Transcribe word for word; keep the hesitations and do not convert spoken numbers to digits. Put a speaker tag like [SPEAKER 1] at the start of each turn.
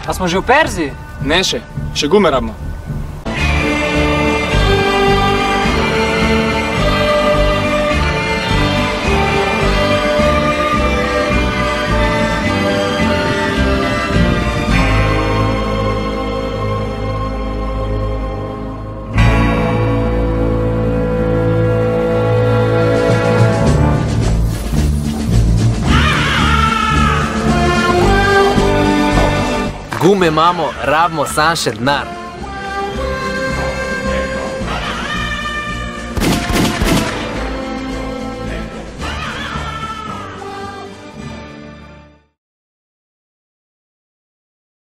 [SPEAKER 1] A smo že v Perziji?
[SPEAKER 2] Ne še, še gume rabimo.
[SPEAKER 3] Gume imamo, rabimo sam še denar.